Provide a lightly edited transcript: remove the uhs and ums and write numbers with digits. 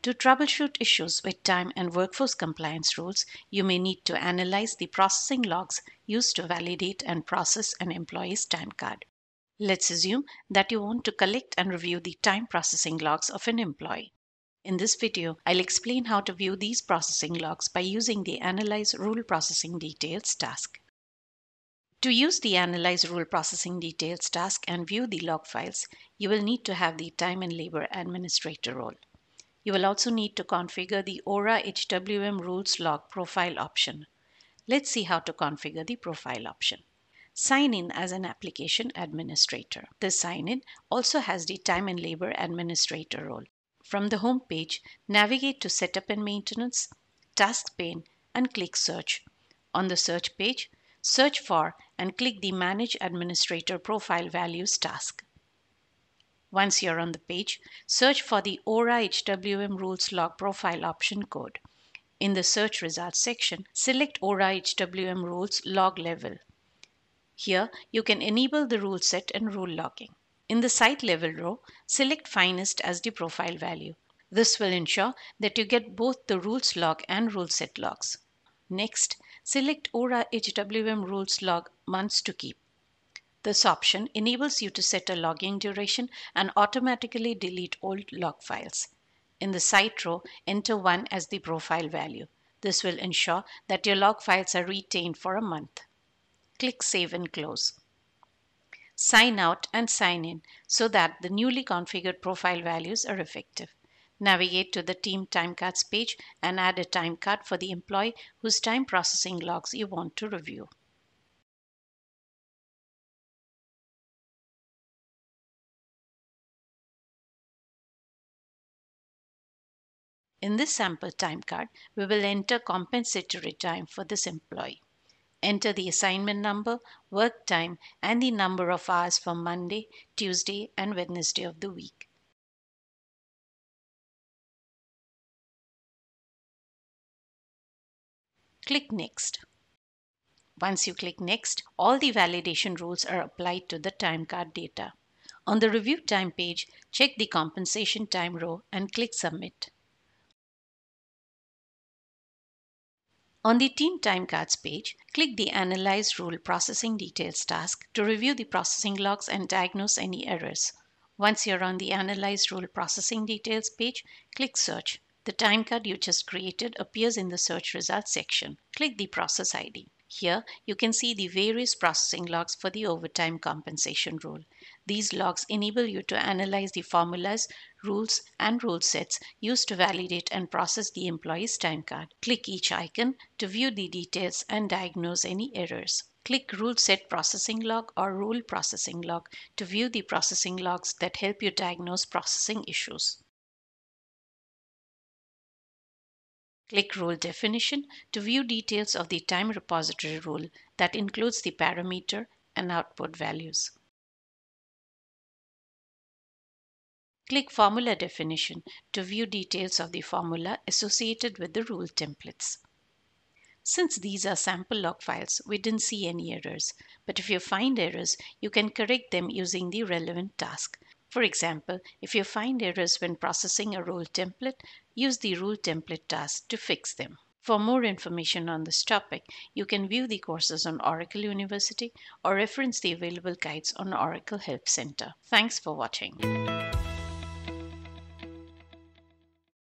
To troubleshoot issues with time and workforce compliance rules, you may need to analyze the processing logs used to validate and process an employee's time card. Let's assume that you want to collect and review the time processing logs of an employee. In this video, I'll explain how to view these processing logs by using the Analyze Rule Processing Details task. To use the Analyze Rule Processing Details task and view the log files, you will need to have the Time and Labor Administrator role. You will also need to configure the Aura HWM Rules Log Profile option. Let's see how to configure the Profile option. Sign in as an application administrator. The sign-in also has the Time and Labor Administrator role. From the home page, navigate to Setup and Maintenance, Task pane, and click Search. On the search page, search for and click the Manage Administrator Profile Values task. Once you're on the page, search for the Aura HWM Rules Log Profile option code. In the Search Results section, select Aura HWM Rules Log Level. Here, you can enable the rule set and rule logging. In the Site Level row, select Finest as the profile value. This will ensure that you get both the rules log and rule set logs. Next, select Aura HWM Rules Log Months to Keep. This option enables you to set a logging duration and automatically delete old log files. In the Site row, enter 1 as the profile value. This will ensure that your log files are retained for a month. Click Save and Close. Sign out and sign in so that the newly configured profile values are effective. Navigate to the Team Time Cards page and add a time card for the employee whose time processing logs you want to review. In this sample time card, we will enter compensatory time for this employee. Enter the assignment number, work time, and the number of hours for Monday, Tuesday, and Wednesday of the week. Click Next. Once you click Next, all the validation rules are applied to the time card data. On the Review Time page, check the Compensation Time row and click Submit. On the Team Time Cards page, click the Analyze Rule Processing Details task to review the processing logs and diagnose any errors. Once you're on the Analyze Rule Processing Details page, click Search. The time card you just created appears in the Search Results section. Click the Process ID. Here, you can see the various processing logs for the overtime compensation rule. These logs enable you to analyze the formulas, rules, and rule sets used to validate and process the employee's time card. Click each icon to view the details and diagnose any errors. Click Rule Set Processing Log or Rule Processing Log to view the processing logs that help you diagnose processing issues. Click Rule Definition to view details of the time repository rule that includes the parameter and output values. Click Formula Definition to view details of the formula associated with the rule templates. Since these are sample log files, we didn't see any errors, but if you find errors, you can correct them using the relevant task. For example, if you find errors when processing a rule template, use the Rule Template task to fix them. For more information on this topic, you can view the courses on Oracle University or reference the available guides on Oracle Help Center. Thanks for watching.